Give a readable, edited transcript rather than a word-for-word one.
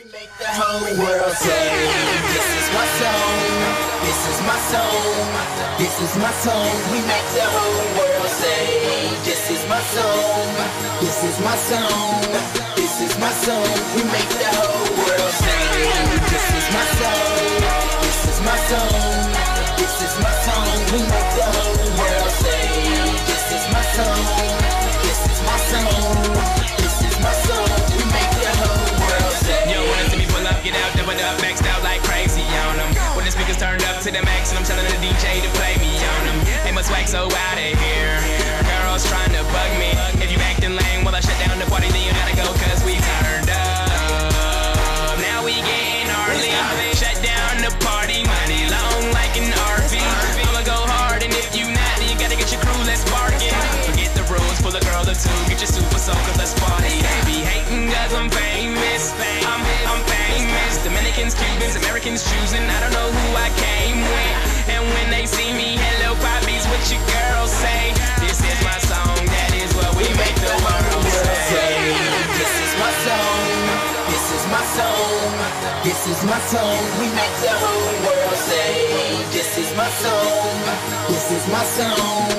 We make the whole world say, this is my song, this is my song, this is my song. We make the whole world say, this is my song, this is my song, this is my song. We make the whole world say, this is my song, this is my song, this is my song. We make the whole world say, this is my song, this is my song, this is my song. We make the whole world say. Yo, wanna see me pull up, get out, double up, maxed out like crazy on them. When the speakers turned up to the max and I'm telling the DJ to play me on them. They must wax so out of here. Girls trying to bug me. If you acting lame while I shut down the party, then you gotta go cause we turned up. Now we getting early. Shut down the party, money long like an RV. I'ma go hard and if you not, then you gotta get your crew, let's bargain. Forget the rules, pull a girl or two, get your super soul cause let's party. They be hating cause I'm famous. I'm famous. Dominicans, Cubans, Americans choosing. I don't know who I came with. And when they see me, hello poppies, what your girls say? This is my song, that is what we make the world say. This is my song, this is my song, this is my song. We make the whole world say, this is my song, this is my song,